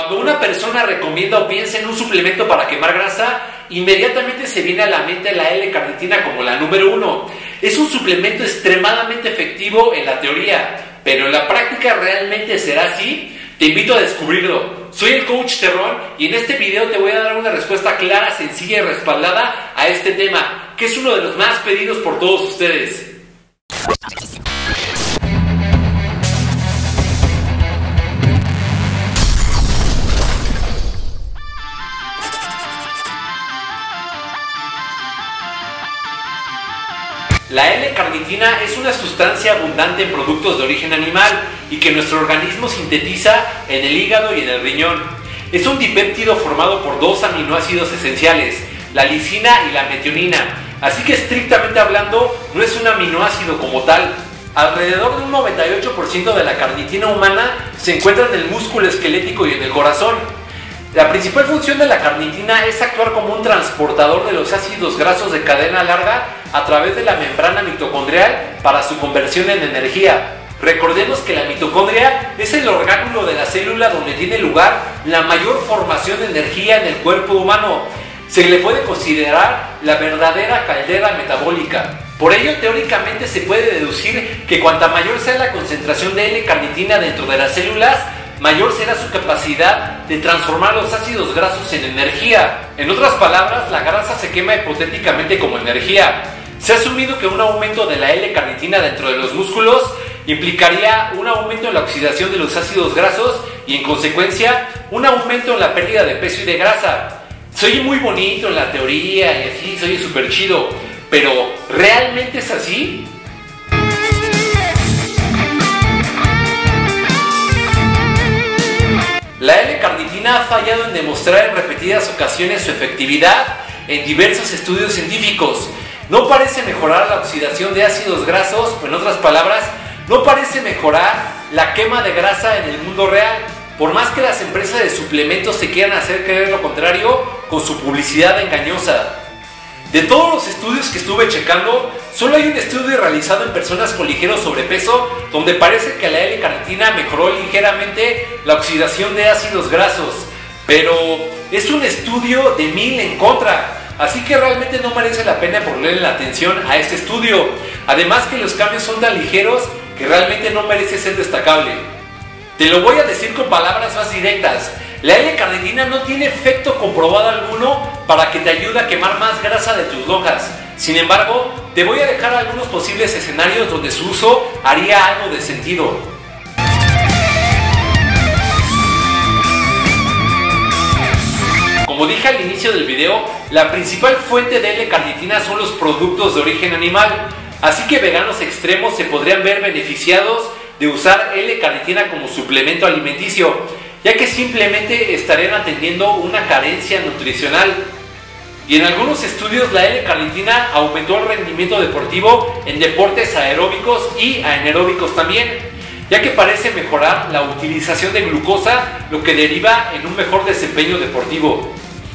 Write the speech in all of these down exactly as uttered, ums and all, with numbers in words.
Cuando una persona recomienda o piensa en un suplemento para quemar grasa, inmediatamente se viene a la mente la L-carnitina como la número uno. Es un suplemento extremadamente efectivo en la teoría, pero en la práctica realmente será así. Te invito a descubrirlo. Soy el Coach Terrón y en este video te voy a dar una respuesta clara, sencilla y respaldada a este tema, que es uno de los más pedidos por todos ustedes. La L-carnitina es una sustancia abundante en productos de origen animal y que nuestro organismo sintetiza en el hígado y en el riñón. Es un dipéptido formado por dos aminoácidos esenciales, la lisina y la metionina, así que estrictamente hablando no es un aminoácido como tal. Alrededor de un noventa y ocho por ciento de la carnitina humana se encuentra en el músculo esquelético y en el corazón. La principal función de la carnitina es actuar como un transportador de los ácidos grasos de cadena larga a través de la membrana mitocondrial para su conversión en energía. Recordemos que la mitocondria es el orgánulo de la célula donde tiene lugar la mayor formación de energía en el cuerpo humano. Se le puede considerar la verdadera caldera metabólica. Por ello, teóricamente se puede deducir que cuanta mayor sea la concentración de L-carnitina dentro de las células, mayor será su capacidad de transformar los ácidos grasos en energía. En otras palabras, la grasa se quema hipotéticamente como energía. Se ha asumido que un aumento de la L-carnitina dentro de los músculos implicaría un aumento en la oxidación de los ácidos grasos y, en consecuencia, un aumento en la pérdida de peso y de grasa. Se oye muy bonito en la teoría y así, se oye súper chido, pero ¿realmente es así? La L-carnitina ha fallado en demostrar en repetidas ocasiones su efectividad en diversos estudios científicos. No parece mejorar la oxidación de ácidos grasos, o en otras palabras, no parece mejorar la quema de grasa en el mundo real, por más que las empresas de suplementos se quieran hacer creer lo contrario con su publicidad engañosa. De todos los estudios que estuve checando, solo hay un estudio realizado en personas con ligero sobrepeso donde parece que la L-carnitina mejoró ligeramente la oxidación de ácidos grasos, pero es un estudio de mil en contra, así que realmente no merece la pena ponerle la atención a este estudio, además que los cambios son tan ligeros que realmente no merece ser destacable. Te lo voy a decir con palabras más directas. La L-carnitina no tiene efecto comprobado alguno para que te ayude a quemar más grasa de tus lonjas. Sin embargo, te voy a dejar algunos posibles escenarios donde su uso haría algo de sentido. Como dije al inicio del video, la principal fuente de L-carnitina son los productos de origen animal, así que veganos extremos se podrían ver beneficiados de usar L-carnitina como suplemento alimenticio, ya que simplemente estarían atendiendo una carencia nutricional. Y en algunos estudios la L-carnitina aumentó el rendimiento deportivo en deportes aeróbicos y anaeróbicos también, ya que parece mejorar la utilización de glucosa, lo que deriva en un mejor desempeño deportivo.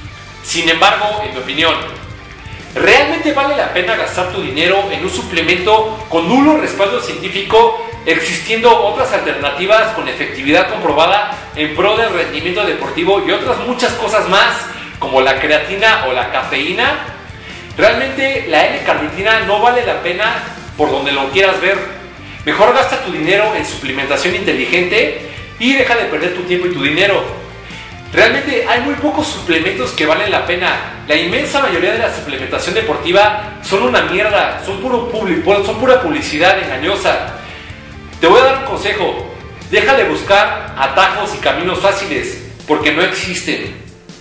Sin embargo, en mi opinión, ¿realmente vale la pena gastar tu dinero en un suplemento con nulo respaldo científico, existiendo otras alternativas con efectividad comprobada en pro del rendimiento deportivo y otras muchas cosas más, como la creatina o la cafeína? Realmente la L-carnitina no vale la pena por donde lo quieras ver. Mejor gasta tu dinero en suplementación inteligente y deja de perder tu tiempo y tu dinero. Realmente hay muy pocos suplementos que valen la pena. La inmensa mayoría de la suplementación deportiva son una mierda, son, puro public, son pura publicidad engañosa. Te voy a dar un consejo: deja de buscar atajos y caminos fáciles, porque no existen.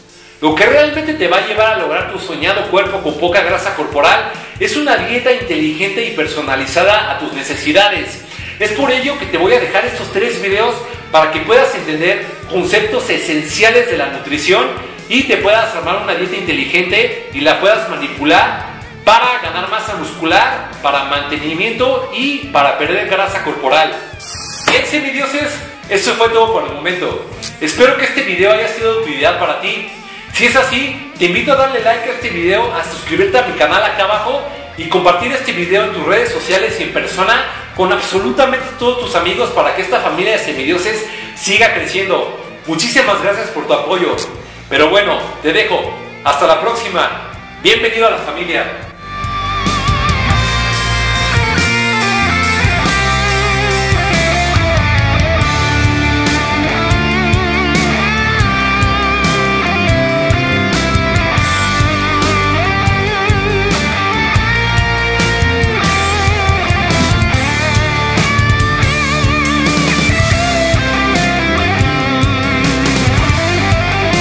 Lo que realmente te va a llevar a lograr tu soñado cuerpo con poca grasa corporal es una dieta inteligente y personalizada a tus necesidades. Es por ello que te voy a dejar estos tres videos para que puedas entender conceptos esenciales de la nutrición y te puedas armar una dieta inteligente y la puedas manipular para ganar masa muscular, para mantenimiento y para perder grasa corporal. Bien, semidioses, eso fue todo por el momento. Espero que este video haya sido de utilidad para ti. Si es así, te invito a darle like a este video, a suscribirte a mi canal acá abajo y compartir este video en tus redes sociales y en persona con absolutamente todos tus amigos para que esta familia de semidioses siga creciendo. Muchísimas gracias por tu apoyo. Pero bueno, te dejo. Hasta la próxima. Bienvenido a la familia.